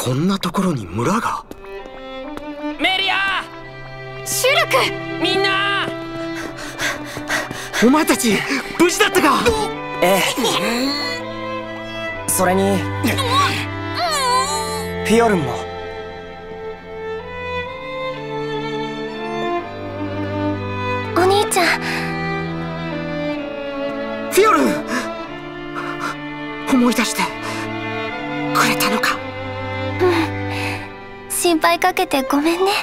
こんなところに村が。 メリア、 シュルク、 みんな、 お前たち無事だったか。 ええ。それにフィオルンも。 お兄ちゃん。 フィオルン、思い出してくれたのか。 うん、心配かけてごめんね。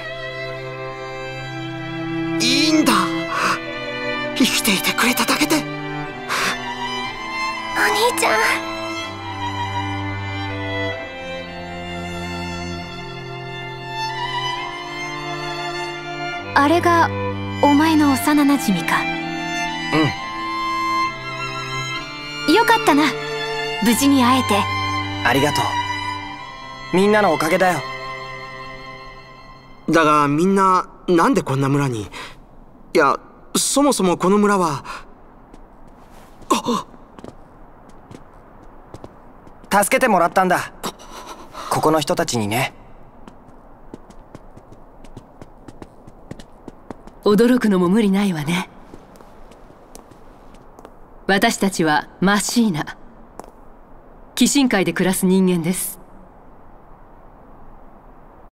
いいんだ、生きていてくれただけで。 お兄ちゃん。あれがお前の幼なじみか。 うん。 よかったな、無事に会えて。 ありがとう。みんなのおかげだよ。 だがみんななんでこんな村に。いや、そもそもこの村は。 助けてもらったんだ、ここの人たちにね。 驚くのも無理ないわね。私たちはマシーナ、鬼神界で暮らす人間です。